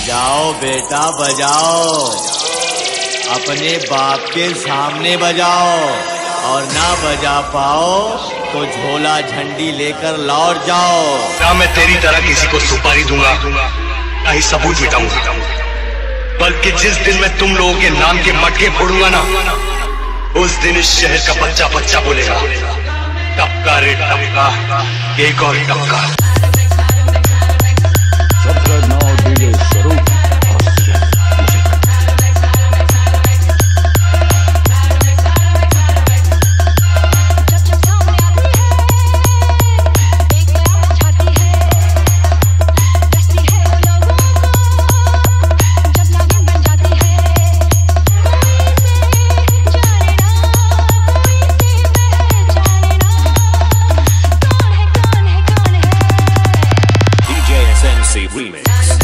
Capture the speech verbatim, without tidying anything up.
बजाओ बेटा बजाओ, अपने बाप के सामने बजाओ, और ना बजा पाओ तो झोला झंडी लेकर लौट जाओ। ना मैं तेरी तरह किसी को सुपारी दूंगा, ना ही सबूत मिटाऊंगा, बल्कि जिस दिन मैं तुम लोगों के नाम के मटके फोड़ूंगा ना, उस दिन इस शहर का बच्चा बच्चा बोलेगा, टपका रे टपका, एक और टपका। Remix.